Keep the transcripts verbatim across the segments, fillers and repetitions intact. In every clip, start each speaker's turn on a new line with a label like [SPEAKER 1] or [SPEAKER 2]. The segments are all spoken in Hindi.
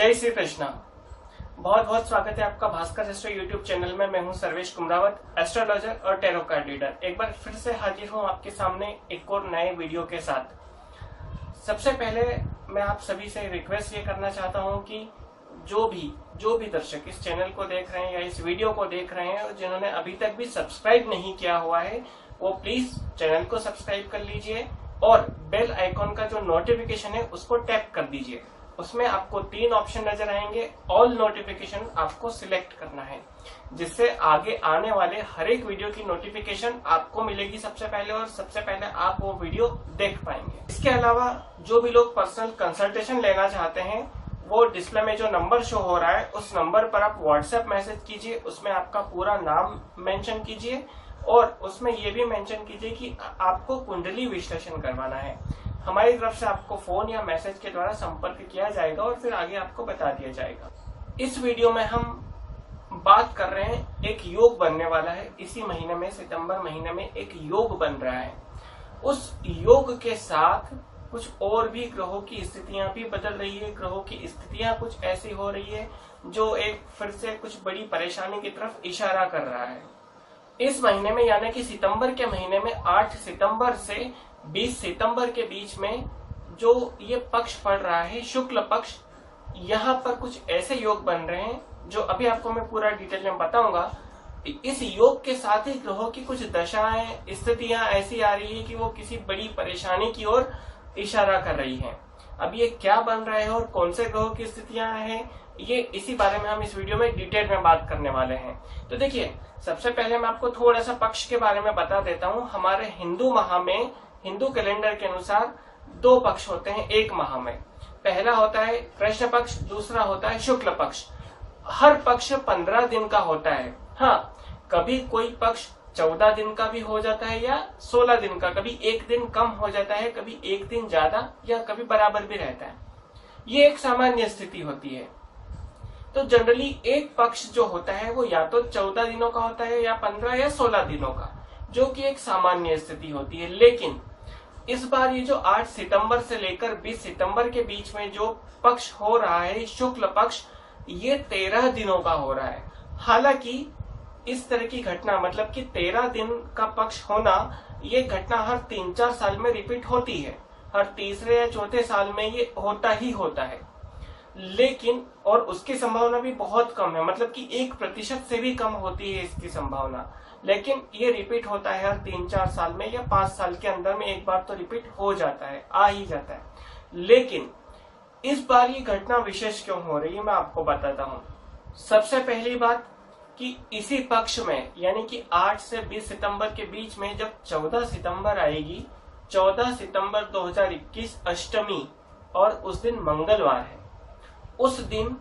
[SPEAKER 1] जय श्री कृष्णा। बहुत बहुत स्वागत है आपका भास्कर एस्ट्रो यूट्यूब चैनल में। मैं हूं सर्वेश कुमरावत, एस्ट्रोलॉजर और टैरो कार्ड रीडर। एक बार फिर से हाजिर हूं आपके सामने एक और नए वीडियो के साथ। सबसे पहले मैं आप सभी से रिक्वेस्ट ये करना चाहता हूं कि जो भी जो भी दर्शक इस चैनल को देख रहे हैं या इस वीडियो को देख रहे हैं और जिन्होंने अभी तक भी सब्सक्राइब नहीं किया हुआ है, वो प्लीज चैनल को सब्सक्राइब कर लीजिए और बेल आइकॉन का जो नोटिफिकेशन है उसको टैप कर दीजिए। उसमें आपको तीन ऑप्शन नजर आएंगे। ऑल नोटिफिकेशन आपको सिलेक्ट करना है, जिससे आगे आने वाले हर एक वीडियो की नोटिफिकेशन आपको मिलेगी सबसे पहले और सबसे पहले आप वो वीडियो देख पाएंगे। इसके अलावा जो भी लोग पर्सनल कंसल्टेशन लेना चाहते हैं, वो डिस्प्ले में जो नंबर शो हो रहा है उस नंबर पर आप व्हाट्सएप मैसेज कीजिए। उसमें आपका पूरा नाम मेंशन कीजिए और उसमें ये भी मेंशन कीजिए कि आपको कुंडली विश्लेषण करवाना है। हमारी तरफ से आपको फोन या मैसेज के द्वारा संपर्क किया जाएगा और फिर आगे आपको बता दिया जाएगा। इस वीडियो में हम बात कर रहे हैं, एक योग बनने वाला है इसी महीने में, सितंबर महीने में एक योग बन रहा है। उस योग के साथ कुछ और भी ग्रहों की स्थितियां भी बदल रही है। ग्रहों की स्थितियां कुछ ऐसी हो रही है जो एक फिर से कुछ बड़ी परेशानी की तरफ इशारा कर रहा है। इस महीने में यानी कि सितंबर के महीने में आठ सितंबर से बीस सितंबर के बीच में जो ये पक्ष पड़ रहा है, शुक्ल पक्ष, यहाँ पर कुछ ऐसे योग बन रहे हैं जो अभी आपको मैं पूरा डिटेल में बताऊंगा। इस योग के साथ ही ग्रहों की कुछ दशाएं, स्थितियां ऐसी आ रही है कि वो किसी बड़ी परेशानी की ओर इशारा कर रही हैं। अब ये क्या बन रहा है और कौन से ग्रहों की स्थितियां हैं, ये इसी बारे में हम इस वीडियो में डिटेल में बात करने वाले हैं। तो देखिए, सबसे पहले मैं आपको थोड़ा सा पक्ष के बारे में बता देता हूँ। हमारे हिंदू माह में, हिंदू कैलेंडर के अनुसार दो पक्ष होते हैं एक माह में। पहला होता है कृष्ण पक्ष, दूसरा होता है शुक्ल पक्ष। हर पक्ष पंद्रह दिन का होता है। हाँ, कभी कोई पक्ष चौदह दिन का भी हो जाता है या सोलह दिन का, कभी एक दिन कम हो जाता है, कभी एक दिन ज्यादा या कभी बराबर भी रहता है। ये एक सामान्य स्थिति होती है। तो जनरली एक पक्ष जो होता है वो या तो चौदह दिनों का होता है या पंद्रह या सोलह दिनों का, जो कि एक सामान्य स्थिति होती है। लेकिन इस बार ये जो आठ सितंबर से लेकर बीस सितंबर के बीच में जो पक्ष हो रहा है, शुक्ल पक्ष, ये तेरह दिनों का हो रहा है। हालांकि इस तरह की घटना, मतलब कि तेरह दिन का पक्ष होना, ये घटना हर तीन चार साल में रिपीट होती है। हर तीसरे या चौथे साल में ये होता ही होता है। लेकिन और उसकी संभावना भी बहुत कम है, मतलब कि एक प्रतिशत से भी कम होती है इसकी संभावना। लेकिन ये रिपीट होता है हर तीन चार साल में या पांच साल के अंदर में एक बार तो रिपीट हो जाता है, आ ही जाता है। लेकिन इस बार ये घटना विशेष क्यों हो रही है, मैं आपको बताता हूँ। सबसे पहली बात कि इसी पक्ष में यानी कि आठ से बीस सितंबर के बीच में जब चौदह सितंबर आएगी, चौदह सितंबर दो हज़ार इक्कीस अष्टमी और उस दिन मंगलवार है। उस दिन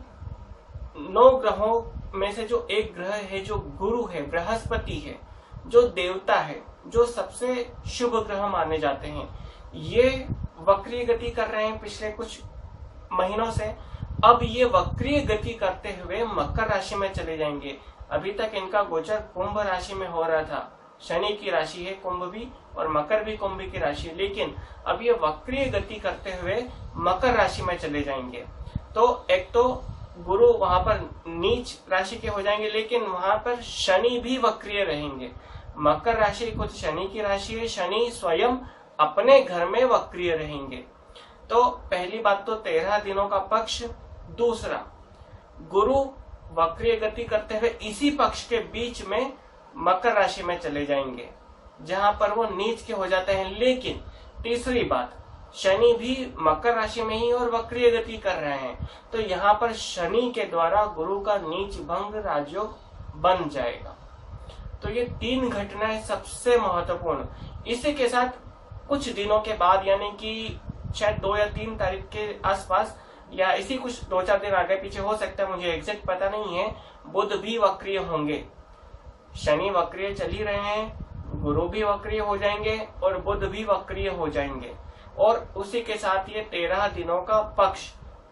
[SPEAKER 1] नौ ग्रहों में से जो एक ग्रह है, जो गुरु है, बृहस्पति है, जो देवता है, जो सबसे शुभ ग्रह माने जाते हैं, ये वक्रीय गति कर रहे हैं पिछले कुछ महीनों से। अब ये वक्रीय गति करते हुए मकर राशि में चले जाएंगे। अभी तक इनका गोचर कुंभ राशि में हो रहा था। शनि की राशि है कुंभ भी और मकर भी कुंभ की राशि, लेकिन अब ये वक्रीय गति करते हुए मकर राशि में चले जाएंगे। तो एक तो गुरु वहां पर नीच राशि के हो जाएंगे, लेकिन वहां पर शनि भी वक्रीय रहेंगे। मकर राशि खुद शनि की राशि है, शनि स्वयं अपने घर में वक्रीय रहेंगे। तो पहली बात तो तेरह दिनों का पक्ष। दूसरा, गुरु वक्रीय गति करते हुए इसी पक्ष के बीच में मकर राशि में चले जाएंगे, जहां पर वो नीच के हो जाते हैं। लेकिन तीसरी बात, शनि भी मकर राशि में ही और वक्रीय गति कर रहे हैं। तो यहाँ पर शनि के द्वारा गुरु का नीच भंग राजयोग बन जाएगा। तो ये तीन घटनाएं सबसे महत्वपूर्ण। इसी के साथ कुछ दिनों के बाद, यानी कि शायद दो या तीन तारीख के आसपास या इसी कुछ दो चार दिन आगे पीछे हो सकता है, मुझे एग्जैक्ट पता नहीं है, बुध भी वक्रीय होंगे। शनि वक्रीय चल ही रहे हैं, गुरु भी वक्रीय हो जाएंगे और बुध भी वक्रीय हो जाएंगे। और उसी के साथ ये तेरह दिनों का पक्ष।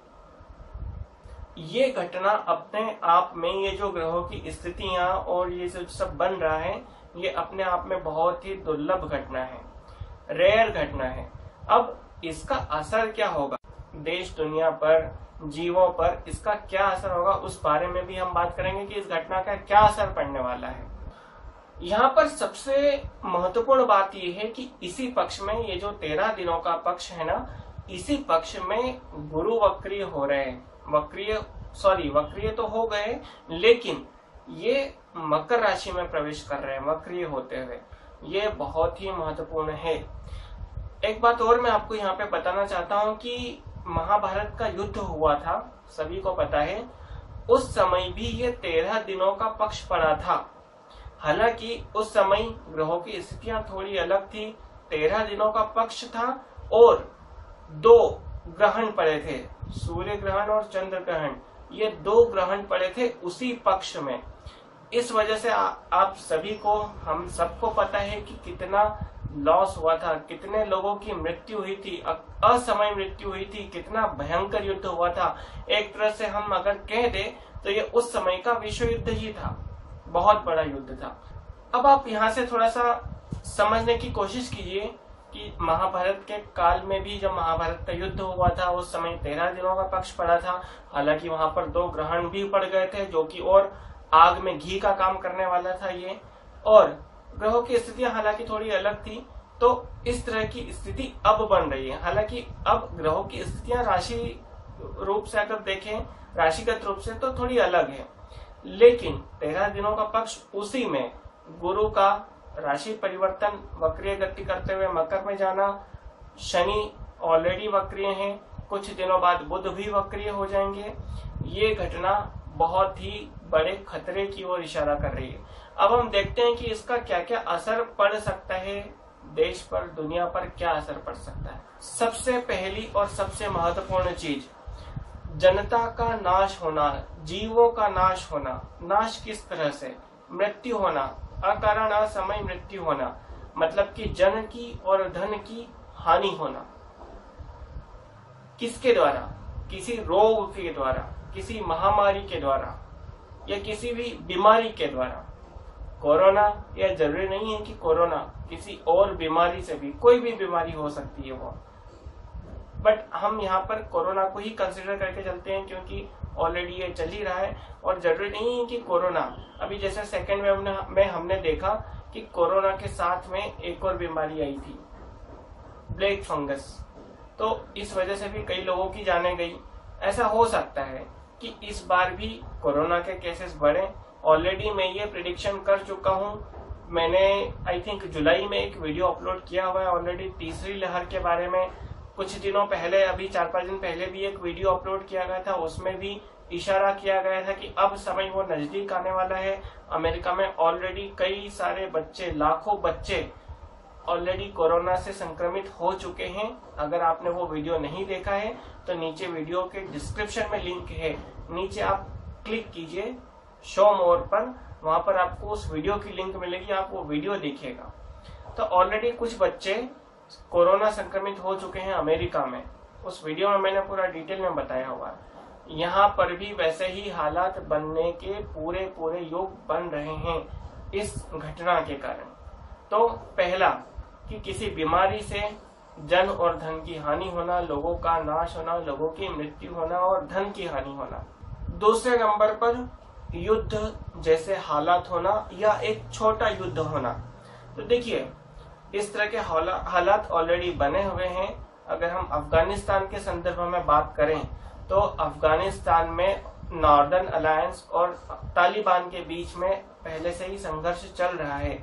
[SPEAKER 1] ये घटना अपने आप में, ये जो ग्रहों की स्थितियां और ये जो सब बन रहा है, ये अपने आप में बहुत ही दुर्लभ घटना है, रेयर घटना है। अब इसका असर क्या होगा देश दुनिया पर, जीवों पर इसका क्या असर होगा, उस बारे में भी हम बात करेंगे कि इस घटना का क्या असर पड़ने वाला है। यहाँ पर सबसे महत्वपूर्ण बात यह है कि इसी पक्ष में, ये जो तेरह दिनों का पक्ष है ना, इसी पक्ष में गुरु वक्रीय हो रहे हैं। वक्रीय सॉरी वक्रीय तो हो गए, लेकिन ये मकर राशि में प्रवेश कर रहे हैं वक्रीय होते हुए। ये बहुत ही महत्वपूर्ण है। एक बात और मैं आपको यहाँ पे बताना चाहता हूँ कि महाभारत का युद्ध हुआ था, सभी को पता है। उस समय भी ये तेरह दिनों का पक्ष पड़ा था। हालांकि उस समय ग्रहों की स्थितियां थोड़ी अलग थी। तेरह दिनों का पक्ष था और दो ग्रहण पड़े थे, सूर्य ग्रहण और चंद्र ग्रहण। ये दो ग्रहण पड़े थे उसी पक्ष में। इस वजह से आ, आप सभी को, हम सबको पता है कि कितना लॉस हुआ था, कितने लोगों की मृत्यु हुई थी, असमय मृत्यु हुई थी, कितना भयंकर युद्ध हुआ था। एक तरह से हम अगर कह दे तो ये उस समय का विश्व युद्ध ही था, बहुत बड़ा युद्ध था। अब आप यहाँ से थोड़ा सा समझने की कोशिश कीजिए कि महाभारत के काल में भी जब महाभारत का युद्ध हुआ था उस समय तेरह दिनों का पक्ष पड़ा था। हालांकि वहां पर दो ग्रहण भी पड़ गए थे, जो कि और आग में घी का काम करने वाला था ये, और ग्रहों की स्थितियां हालांकि थोड़ी अलग थी। तो इस तरह की स्थिति अब बन रही है। हालांकि अब ग्रहों की स्थितियां राशि रूप से अगर देखें, राशिगत रूप से, तो थोड़ी अलग है। लेकिन तेरह दिनों का पक्ष, उसी में गुरु का राशि परिवर्तन, वक्रीय गति करते हुए मकर में जाना, शनि ऑलरेडी वक्रीय है, कुछ दिनों बाद बुध भी वक्रीय हो जाएंगे। ये घटना बहुत ही बड़े खतरे की ओर इशारा कर रही है। अब हम देखते हैं कि इसका क्या क्या असर पड़ सकता है, देश पर, दुनिया पर क्या असर पड़ सकता है। सबसे पहली और सबसे महत्वपूर्ण चीज, जनता का नाश होना, जीवों का नाश होना। नाश किस तरह से? मृत्यु होना, अकारण असमय मृत्यु होना, मतलब कि जन की और धन की हानि होना। किसके द्वारा? किसी रोग के द्वारा, किसी महामारी के द्वारा, या किसी भी बीमारी के द्वारा। कोरोना, यह जरूरी नहीं है कि कोरोना, किसी और बीमारी से भी, कोई भी बीमारी हो सकती है वो, बट हम यहाँ पर कोरोना को ही कंसिडर करके चलते हैं क्योंकि ऑलरेडी ये चल ही रहा है। और जरूरी नहीं है कि कोरोना, अभी जैसे सेकेंड वेव में हमने देखा कि कोरोना के साथ में एक और बीमारी आई थी, ब्लैक फंगस, तो इस वजह से भी कई लोगों की जाने गई। ऐसा हो सकता है कि इस बार भी कोरोना के केसेस बढ़े। ऑलरेडी मैं ये प्रिडिक्शन कर चुका हूँ। मैंने आई थिंक जुलाई में एक वीडियो अपलोड किया हुआ है ऑलरेडी तीसरी लहर के बारे में। कुछ दिनों पहले, अभी चार पांच दिन पहले भी एक वीडियो अपलोड किया गया था, उसमें भी इशारा किया गया था कि अब समय वो नजदीक आने वाला है। अमेरिका में ऑलरेडी कई सारे बच्चे, लाखों बच्चे ऑलरेडी कोरोना से संक्रमित हो चुके हैं। अगर आपने वो वीडियो नहीं देखा है तो नीचे वीडियो के डिस्क्रिप्शन में लिंक है, नीचे आप क्लिक कीजिए शो मोर पर, वहां पर आपको उस वीडियो की लिंक मिलेगी, आप वो वीडियो देखिएगा। तो ऑलरेडी कुछ बच्चे कोरोना संक्रमित हो चुके हैं अमेरिका में। उस वीडियो में मैंने पूरा डिटेल में बताया हुआ है। यहाँ पर भी वैसे ही हालात बनने के पूरे पूरे योग बन रहे हैं इस घटना के कारण। तो पहला कि किसी बीमारी से जन और धन की हानि होना, लोगों का नाश होना, लोगों की मृत्यु होना और धन की हानि होना। दूसरे नंबर पर युद्ध जैसे हालात होना या एक छोटा युद्ध होना। तो देखिए, इस तरह के हालात ऑलरेडी बने हुए हैं। अगर हम अफगानिस्तान के संदर्भ में बात करें तो अफगानिस्तान में नॉर्दर्न अलायंस और तालिबान के बीच में पहले से ही संघर्ष चल रहा है।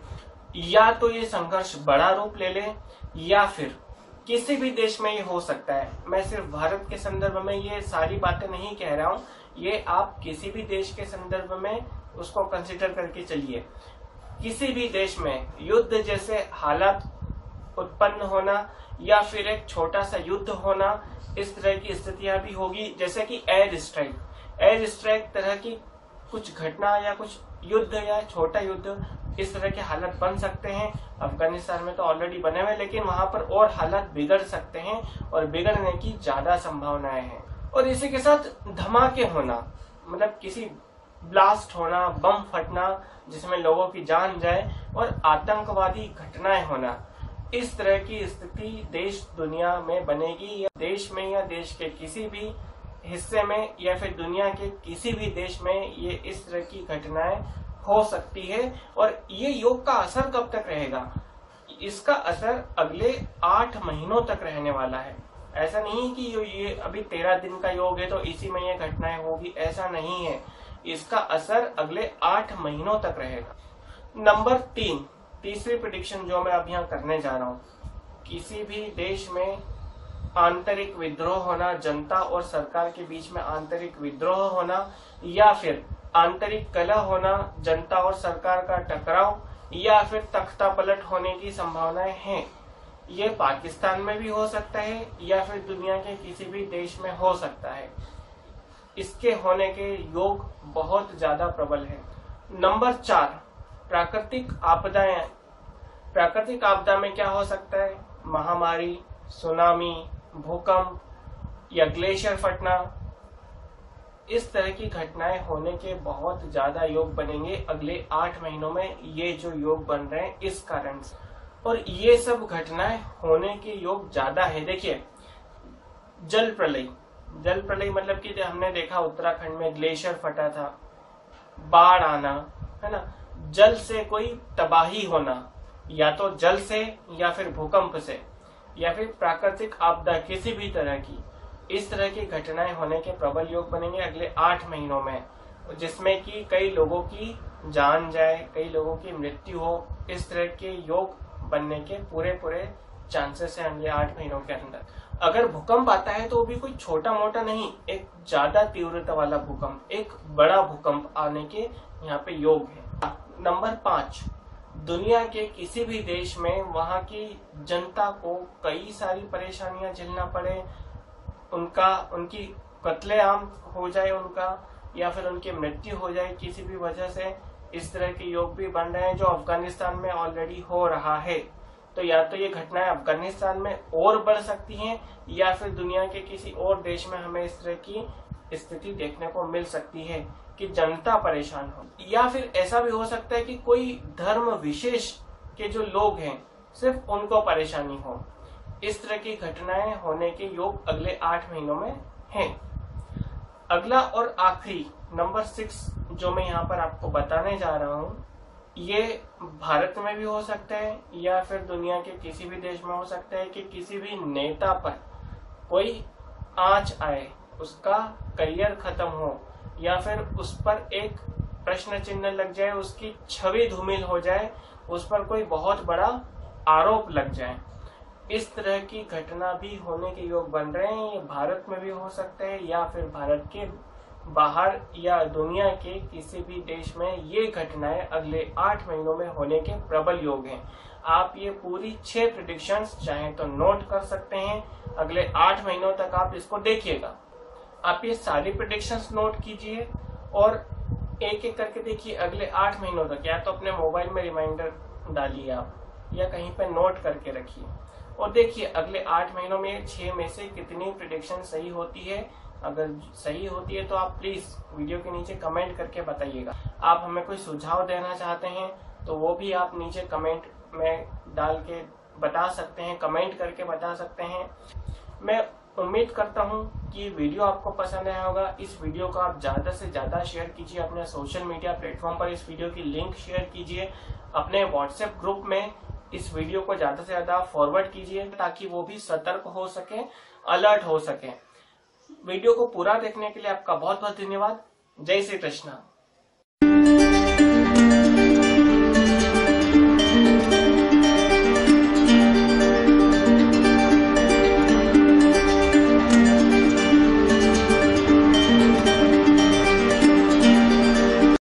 [SPEAKER 1] या तो ये संघर्ष बड़ा रूप ले ले या फिर किसी भी देश में ये हो सकता है। मैं सिर्फ भारत के संदर्भ में ये सारी बातें नहीं कह रहा हूँ, ये आप किसी भी देश के संदर्भ में उसको कंसिडर करके चलिए। किसी भी देश में युद्ध जैसे हालात उत्पन्न होना या फिर एक छोटा सा युद्ध होना, इस तरह की स्थितियां भी होगी। जैसे कि एयर स्ट्राइक, एयर स्ट्राइक तरह की कुछ घटना या कुछ युद्ध या छोटा युद्ध, इस तरह के हालात बन सकते हैं। अफगानिस्तान में तो ऑलरेडी बने हुए, लेकिन वहां पर और हालात बिगड़ सकते हैं और बिगड़ने की ज्यादा संभावनाएं हैं। और इसी के साथ धमाके होना, मतलब किसी ब्लास्ट होना, बम फटना जिसमें लोगों की जान जाए, और आतंकवादी घटनाएं होना, इस तरह की स्थिति देश दुनिया में बनेगी। या देश में या देश के किसी भी हिस्से में या फिर दुनिया के किसी भी देश में ये इस तरह की घटनाएं हो सकती है। और ये योग का असर कब तक रहेगा? इसका असर अगले आठ महीनों तक रहने वाला है। ऐसा नहीं कि ये अभी तेरह दिन का योग है तो इसी में ये घटनाएं होगी, ऐसा नहीं है। इसका असर अगले आठ महीनों तक रहेगा। नंबर तीन, तीसरी प्रेडिक्शन जो मैं अब यहाँ करने जा रहा हूँ, किसी भी देश में आंतरिक विद्रोह होना, जनता और सरकार के बीच में आंतरिक विद्रोह होना या फिर आंतरिक कलह होना, जनता और सरकार का टकराव या फिर तख्ता पलट होने की संभावनाएं हैं। ये पाकिस्तान में भी हो सकता है या फिर दुनिया के किसी भी देश में हो सकता है। इसके होने के योग बहुत ज्यादा प्रबल है। नंबर चार, प्राकृतिक आपदाएं। प्राकृतिक आपदा में क्या हो सकता है? महामारी, सुनामी, भूकंप या ग्लेशियर फटना, इस तरह की घटनाएं होने के बहुत ज्यादा योग बनेंगे अगले आठ महीनों में। ये जो योग बन रहे हैं इस कारण से, और ये सब घटनाएं होने के योग ज्यादा है। देखिए, जल प्रलय, जल प्रलय मतलब कि हमने देखा उत्तराखंड में ग्लेशियर फटा था, बाढ़ आना, है ना, जल से कोई तबाही होना, या तो जल से या फिर भूकंप से या फिर प्राकृतिक आपदा किसी भी तरह की, इस तरह की घटनाएं होने के प्रबल योग बनेंगे अगले आठ महीनों में, जिसमें कि कई लोगों की जान जाए, कई लोगों की मृत्यु हो। इस तरह के योग बनने के पूरे पूरे चांसेस हैं अगले आठ महीनों के अंदर। अगर भूकंप आता है तो वो भी कोई छोटा मोटा नहीं, एक ज्यादा तीव्रता वाला भूकंप, एक बड़ा भूकंप आने के यहाँ पे योग है। नंबर पांच, दुनिया के किसी भी देश में वहां की जनता को कई सारी परेशानियां झेलना पड़े, उनका उनकी कत्लेआम हो जाए उनका, या फिर उनकी मृत्यु हो जाए किसी भी वजह से, इस तरह के योग भी बन रहे हैं जो अफगानिस्तान में ऑलरेडी हो रहा है। तो या तो ये घटनाएं अफगानिस्तान में और बढ़ सकती हैं या फिर दुनिया के किसी और देश में हमें इस तरह की स्थिति देखने को मिल सकती है कि जनता परेशान हो, या फिर ऐसा भी हो सकता है कि कोई धर्म विशेष के जो लोग हैं सिर्फ उनको परेशानी हो। इस तरह की घटनाएं होने के योग अगले आठ महीनों में हैं। अगला और आखिरी नंबर सिक्स जो मैं यहाँ पर आपको बताने जा रहा हूँ, ये भारत में भी हो सकता है या फिर दुनिया के किसी भी देश में हो सकता है कि किसी भी नेता पर कोई आंच आए, उसका करियर खत्म हो या फिर उस पर एक प्रश्न चिन्ह लग जाए, उसकी छवि धूमिल हो जाए, उस पर कोई बहुत बड़ा आरोप लग जाए। इस तरह की घटना भी होने के योग बन रहे हैं। ये भारत में भी हो सकता है या फिर भारत के बाहर या दुनिया के किसी भी देश में ये घटनाएं अगले आठ महीनों में होने के प्रबल योग हैं। आप ये पूरी छह प्रेडिक्शंस चाहे तो नोट कर सकते हैं, अगले आठ महीनों तक आप इसको देखिएगा। आप ये सारी प्रेडिक्शंस नोट कीजिए और एक एक करके देखिए अगले आठ महीनों तक। या तो अपने मोबाइल में रिमाइंडर डालिए आप, या कहीं पे नोट करके रखिए और देखिए अगले आठ महीनों में छह में से कितनी प्रेडिक्शन सही होती है। अगर सही होती है तो आप प्लीज वीडियो के नीचे कमेंट करके बताइएगा। आप हमें कोई सुझाव देना चाहते हैं तो वो भी आप नीचे कमेंट में डाल के बता सकते हैं, कमेंट करके बता सकते हैं। मैं उम्मीद करता हूं कि वीडियो आपको पसंद आया होगा। इस वीडियो को आप ज्यादा से ज्यादा शेयर कीजिए अपने सोशल मीडिया प्लेटफॉर्म पर। इस वीडियो की लिंक शेयर कीजिए, अपने व्हाट्सएप ग्रुप में इस वीडियो को ज्यादा से ज्यादा फॉरवर्ड कीजिए ताकि वो भी सतर्क हो सके, अलर्ट हो सके। वीडियो को पूरा देखने के लिए आपका बहुत बहुत धन्यवाद। जय श्री कृष्णा।